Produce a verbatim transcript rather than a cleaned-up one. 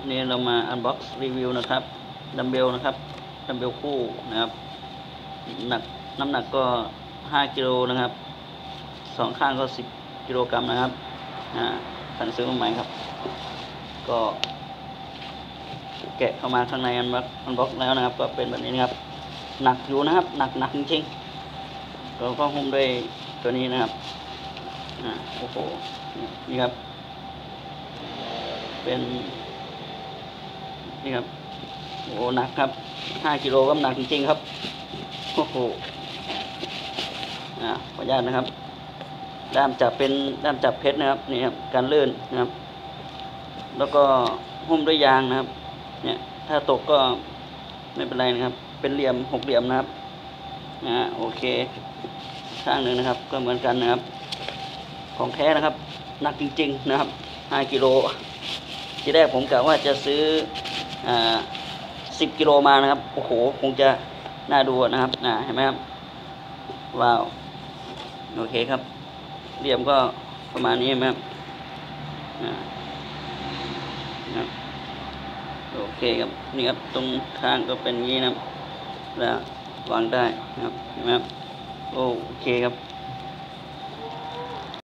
นี่เรามาอันบ็อกซ์รีวิวนะครับดัมเบลนะครับดัมเบลคู่นะครับหนักน้ำหนักก็ห้ากิโลนะครับสองข้างก็สิบกิโลกรัมนะครับอ่าสั่งซื้อมาใหม่ครับก็แกะเข้ามาข้างในอันบ็อกอันบ็อกแล้วนะครับก็เป็นแบบนี้นะครับหนักอยู่นะครับหนักหนักจริงๆเราก็หุ้มด้วยตัวนี้นะครับอ่าโอ้โหนี่ครับเป็นนี่ครับโอ้หนักครับห้ากิโลก็หนักจริงๆครับโอ้โหอ่าขออนุญาตนะครับด้ามจับเป็นด้ามจับเพชรนะครับนี่ครับการลื่นนะครับแล้วก็หุ้มด้วยยางนะครับเนี่ยถ้าตกก็ไม่เป็นไรนะครับเป็นเหลี่ยมหกเหลี่ยมนะครับอ่าโอเคข้างหนึ่งนะครับก็เหมือนกันนะครับของแท้นะครับหนักจริงๆนะครับห้ากิโลทีแรกผมกะว่าจะซื้ออ่าสิบกิโลมานะครับโอ้โหคงจะน่าดูนะครับอ่าเห็นไหมครับว้าวโอเคครับเหลี่ยมก็ประมาณนี้ครับอ่าโอเคครับนี่ครับตรงข้างก็เป็นอย่างนี้นะครับแล้ววางได้นะครับเห็นไหมครับโอเคครับ